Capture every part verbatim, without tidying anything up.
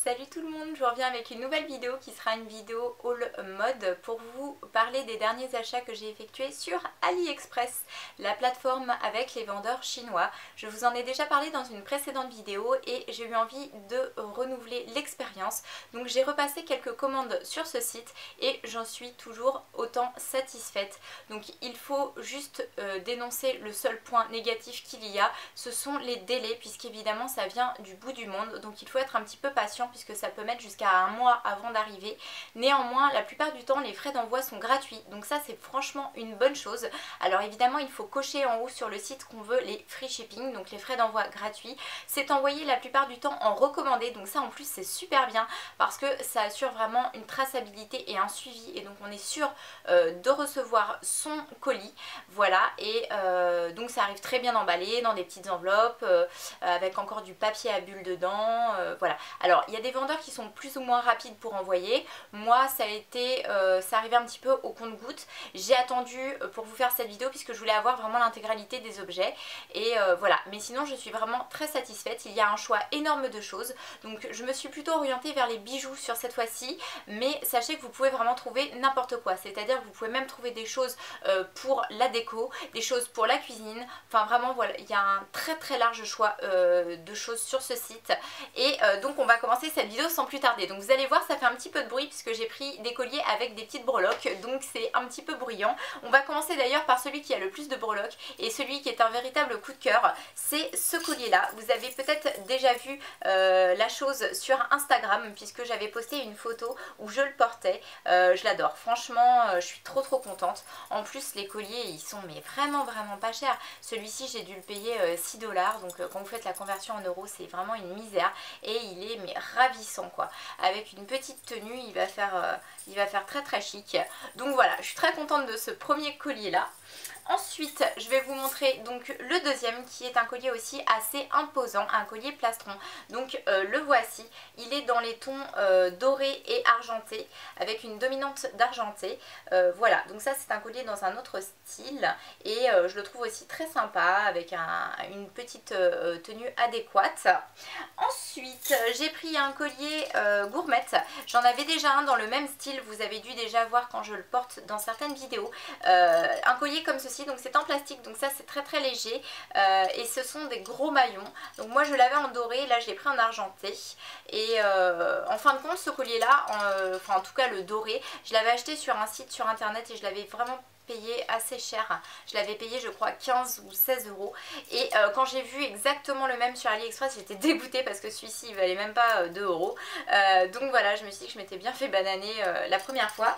Salut tout le monde, je reviens avec une nouvelle vidéo qui sera une vidéo haul mode pour vous parler des derniers achats que j'ai effectués sur AliExpress, la plateforme avec les vendeurs chinois. Je vous en ai déjà parlé dans une précédente vidéo et j'ai eu envie de renouveler l'expérience. Donc j'ai repassé quelques commandes sur ce site et j'en suis toujours autant satisfaite. Donc il faut juste euh, dénoncer le seul point négatif qu'il y a, ce sont les délais, puisqu'évidemment ça vient du bout du monde. Donc il faut être un petit peu patient puisque ça peut mettre jusqu'à un mois avant d'arriver. Néanmoins, la plupart du temps, les frais d'envoi sont gratuits. Donc ça, c'est franchement une bonne chose. Alors évidemment, il faut cocher en haut sur le site qu'on veut les free shipping, donc les frais d'envoi gratuits. C'est envoyé la plupart du temps en recommandé. Donc ça, en plus, c'est super bien parce que ça assure vraiment une traçabilité et un suivi. Et donc on est sûr euh, de recevoir son colis. Voilà. Et euh, donc ça arrive très bien emballé dans des petites enveloppes euh, avec encore du papier à bulles dedans. Euh, voilà. Alors il y a des vendeurs qui sont plus ou moins rapides pour envoyer. Moi ça a été, euh, ça arrivait un petit peu au compte-gouttes. J'ai attendu pour vous faire cette vidéo puisque je voulais avoir vraiment l'intégralité des objets. Et euh, voilà, mais sinon je suis vraiment très satisfaite. Il y a un choix énorme de choses. Donc je me suis plutôt orientée vers les bijoux sur cette fois-ci. Mais sachez que vous pouvez vraiment trouver n'importe quoi. C'est-à-dire que vous pouvez même trouver des choses euh, pour la déco, des choses pour la cuisine. Enfin vraiment voilà, il y a un très très large choix euh, de choses sur ce site. Et euh, donc on va commencer cette vidéo sans plus tarder. Donc vous allez voir, ça fait un petit peu de bruit puisque j'ai pris des colliers avec des petites breloques, donc c'est un petit peu bruyant. On va commencer d'ailleurs par celui qui a le plus de breloques et celui qui est un véritable coup de cœur, c'est ce collier là. Vous avez peut-être déjà vu euh, la chose sur Instagram puisque j'avais posté une photo où je le portais. Euh, je l'adore, franchement euh, je suis trop trop contente. En plus les colliers ils sont mais vraiment vraiment pas chers. Celui-ci j'ai dû le payer euh, six dollars, donc euh, quand vous faites la conversion en euros c'est vraiment une misère. Et il est mais ravissant quoi, avec une petite tenue il va faire, euh, il va faire très très chic. Donc voilà, je suis très contente de ce premier collier là. Ensuite, je vais vous montrer donc le deuxième qui est un collier aussi assez imposant, un collier plastron. Donc euh, le voici, il est dans les tons euh, dorés et argentés avec une dominante d'argenté. Euh, voilà, donc ça c'est un collier dans un autre style et euh, je le trouve aussi très sympa avec un, une petite euh, tenue adéquate. Ensuite, j'ai pris un collier euh, gourmette. J'en avais déjà un dans le même style, vous avez dû déjà voir quand je le porte dans certaines vidéos. Euh, un collier comme ceci, donc c'est en plastique, donc ça c'est très très léger euh, et ce sont des gros maillons. Donc moi je l'avais en doré, là je l'ai pris en argenté et euh, en fin de compte ce collier là, en, euh, enfin en tout cas le doré, je l'avais acheté sur un site sur internet et je l'avais vraiment payé assez cher. Je l'avais payé je crois quinze ou seize euros et euh, quand j'ai vu exactement le même sur AliExpress j'étais dégoûtée parce que celui-ci il valait même pas euh, deux euros. Euh, donc voilà, je me suis dit que je m'étais bien fait bananer euh, la première fois.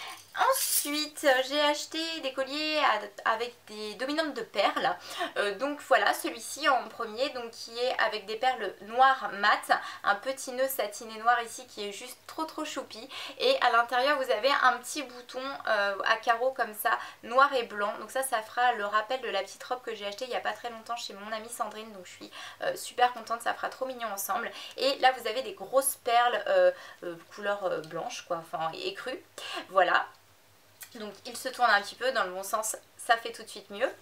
Ensuite, j'ai acheté des colliers avec des dominantes de perles. Euh, donc voilà, celui-ci en premier, donc qui est avec des perles noires mat, un petit nœud satiné noir ici qui est juste trop trop choupi. Et à l'intérieur, vous avez un petit bouton euh, à carreaux comme ça, noir et blanc. Donc ça, ça fera le rappel de la petite robe que j'ai achetée il n'y a pas très longtemps chez mon amie Sandrine. Donc je suis euh, super contente, ça fera trop mignon ensemble. Et là, vous avez des grosses perles euh, euh, couleur euh, blanche, quoi, enfin écru. Voilà. Donc il se tourne un petit peu dans le bon sens, ça fait tout de suite mieux.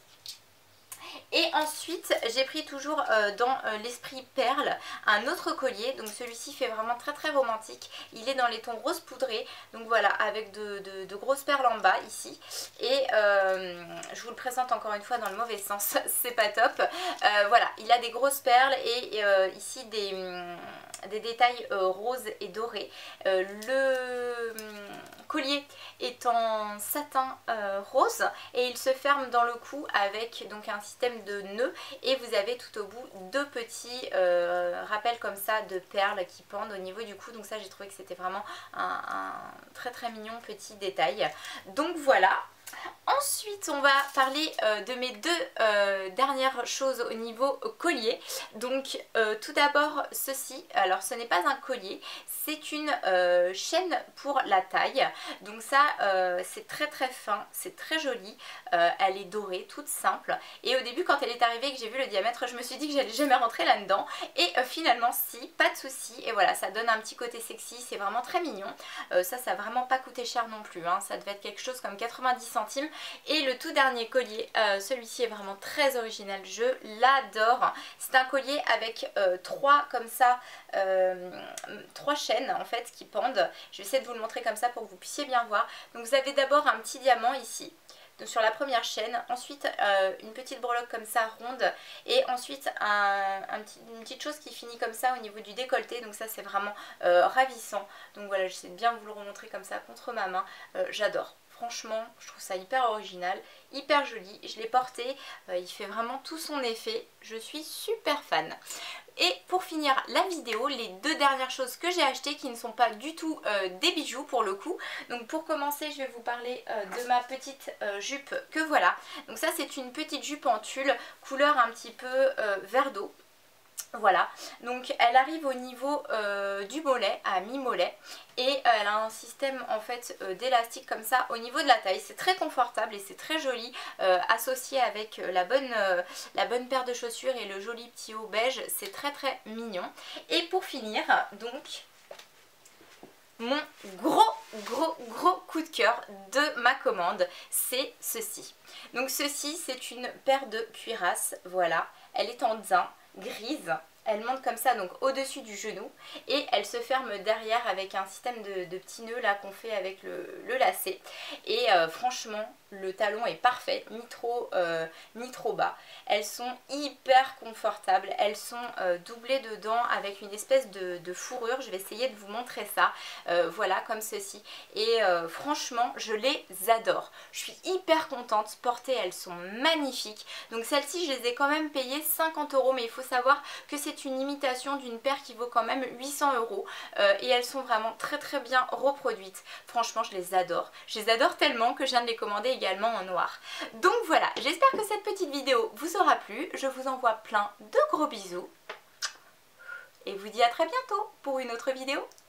Et ensuite j'ai pris toujours euh, dans euh, l'esprit perle un autre collier, donc celui-ci fait vraiment très très romantique, il est dans les tons rose poudré, donc voilà, avec de, de, de grosses perles en bas ici, et euh, je vous le présente encore une fois dans le mauvais sens, c'est pas top. Euh, voilà, il a des grosses perles et euh, ici des, hum, des détails euh, roses et dorés. Euh, le hum, collier est en satin euh, rose et il se ferme dans le cou avec donc un système de nœuds et vous avez tout au bout deux petits euh, rappels comme ça de perles qui pendent au niveau du cou. Donc ça j'ai trouvé que c'était vraiment un, un très très mignon petit détail. Donc voilà. Ensuite on va parler euh, de mes deux euh, dernières choses au niveau collier. Donc euh, tout d'abord ceci, alors ce n'est pas un collier, c'est une euh, chaîne pour la taille. Donc ça euh, c'est très très fin, c'est très joli, euh, elle est dorée, toute simple. Et au début quand elle est arrivée et que j'ai vu le diamètre, je me suis dit que j'allais jamais rentrer là-dedans. Et euh, finalement si, pas de souci. Et voilà, ça donne un petit côté sexy, c'est vraiment très mignon. Euh, ça, ça n'a vraiment pas coûté cher non plus, hein. Ça devait être quelque chose comme quatre-vingt-dix centimes. Et le tout dernier collier, euh, celui-ci est vraiment très original, je l'adore. C'est un collier avec euh, trois comme ça, euh, trois chaînes en fait qui pendent. Je vais essayer de vous le montrer comme ça pour que vous puissiez bien voir. Donc vous avez d'abord un petit diamant ici. Donc sur la première chaîne, ensuite euh, une petite breloque comme ça ronde et ensuite un, un petit, une petite chose qui finit comme ça au niveau du décolleté, donc ça c'est vraiment euh, ravissant. Donc voilà, j'essaie de bien vous le remontrer comme ça contre ma main, euh, j'adore. Franchement, je trouve ça hyper original, hyper joli. Je l'ai porté, euh, il fait vraiment tout son effet. Je suis super fan. Et pour finir la vidéo, les deux dernières choses que j'ai achetées qui ne sont pas du tout euh, des bijoux pour le coup. Donc pour commencer, je vais vous parler euh, de ma petite euh, jupe que voilà. Donc ça c'est une petite jupe en tulle, couleur un petit peu euh, vert d'eau. Voilà, donc elle arrive au niveau euh, du mollet, à mi-mollet, et euh, elle a un système en fait euh, d'élastique comme ça au niveau de la taille. C'est très confortable et c'est très joli, euh, associé avec la bonne, euh, la bonne paire de chaussures et le joli petit haut beige, c'est très très mignon. Et pour finir, donc mon gros gros gros coup de cœur de ma commande, c'est ceci. Donc ceci c'est une paire de cuirasses, voilà, elle est en daim grise, elle monte comme ça donc au-dessus du genou et elle se ferme derrière avec un système de, de petits nœuds là qu'on fait avec le, le lacet. Et euh, franchement le talon est parfait, ni trop, euh, ni trop bas. Elles sont hyper confortables, elles sont euh, doublées dedans avec une espèce de, de fourrure. Je vais essayer de vous montrer ça, euh, voilà comme ceci. Et euh, franchement je les adore, je suis hyper contente, portées elles sont magnifiques. Donc celles-ci je les ai quand même payées cinquante euros, mais il faut savoir que c'est une imitation d'une paire qui vaut quand même huit cents euros euh, et elles sont vraiment très très bien reproduites. Franchement je les adore, je les adore tellement que je viens de les commander également en noir. Donc voilà, j'espère que cette petite vidéo vous aura plu, je vous envoie plein de gros bisous et vous dis à très bientôt pour une autre vidéo.